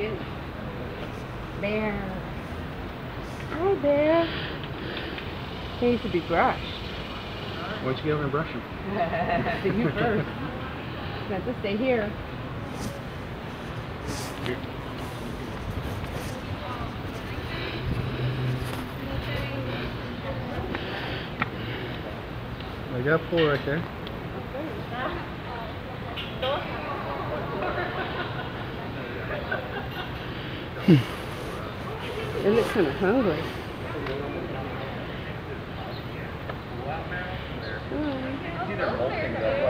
Bear. Hi, Bear. He needs to be brushed. Why don't you get over and brush him? You first. You have to stay here. Here. I got 4 right there. They look kind of hungry. It's either molting though.